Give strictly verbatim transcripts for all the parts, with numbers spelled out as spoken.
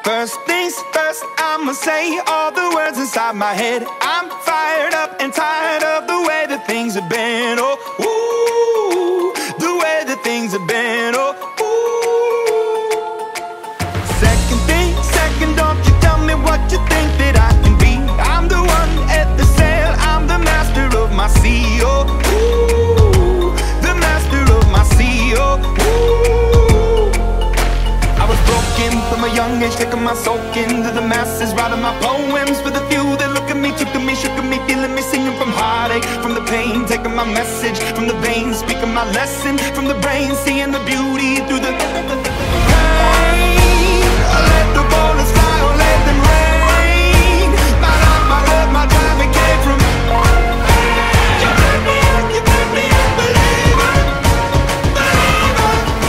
First things first, I'ma say all the words inside my head. I'm fired up and tired of the way that things have been. Oh, ooh, the way that things have been. Oh, ooh. Second thing, second, don't you tell me what you think that I can be. I'm the one at the sail, I'm the master of my sea. Oh, ooh, the master of my sea. Oh, ooh. I was broken from a young age, taking my soul into the masses, writing my poems for the few that look at me, took at me, shook at me, feeling me, singing from heartache, from the pain, taking my message from the veins, speaking my lesson from the brain, seeing the beauty through the pain. I let the bullets fly, or let them rain. My love, my love, my time, it came from you turned me up, you turned me up, believer, believer.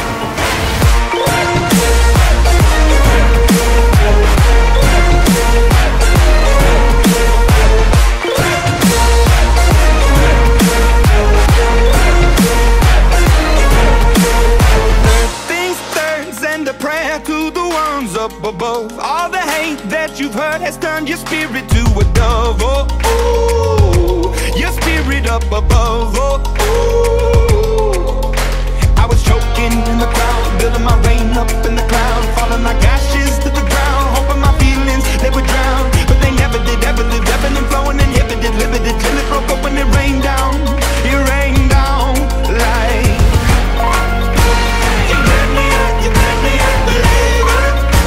Up above, all the hate that you've heard has turned your spirit to a dove. Oh, ooh, your spirit up above. Oh, ooh. I was choking in the crowd, building my rain up in the cloud, falling like ashes to the ground, hoping my feelings they would drown, but they never did. Ever lived, ebbing and flowing, inhibited, limited, till it broke up when it rained down. It rained down like you burn me up, you burn me up, believer.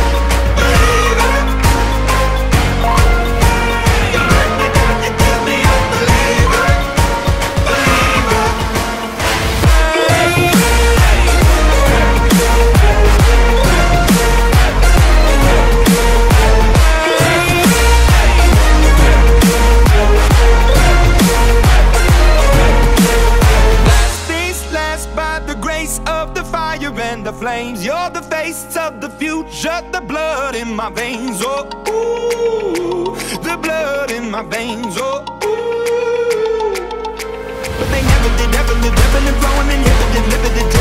And the flames, you're the face of the future, the blood in my veins. Oh, ooh, the blood in my veins. Oh, ooh. But they never did, ever lived, ebbing and flowing, inhibited, limited.